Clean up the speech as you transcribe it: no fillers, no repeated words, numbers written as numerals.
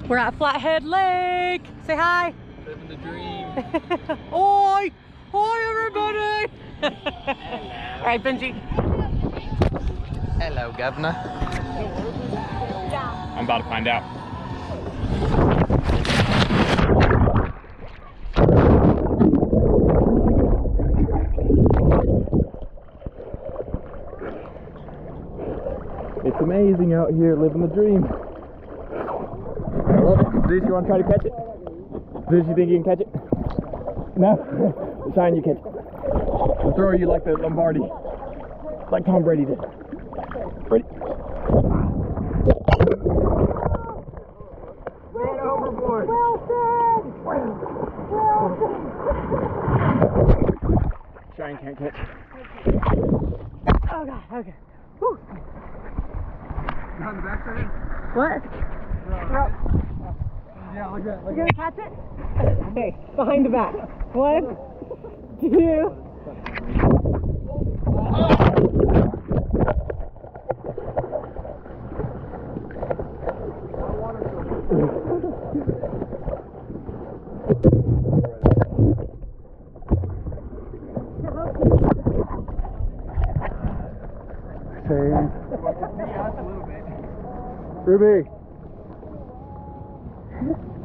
We're at Flathead Lake. Say hi. Living the dream. Oi! Hi everybody! All right, Benji. Hello, Governor. Yeah. I'm about to find out. It's amazing out here, living the dream. I love it. Zeus, you want to try to catch it? Zeus, you think you can catch it? No? Shine, you catch it. I'll throw you like the Lombardi. Like Tom Brady did. Ready? Man overboard. Wilson! Shine can't catch. Oh God, okay. Whew. On the backside? What? Yeah, like that. You gonna catch it? Okay, behind the back. 1, 2. Ruby.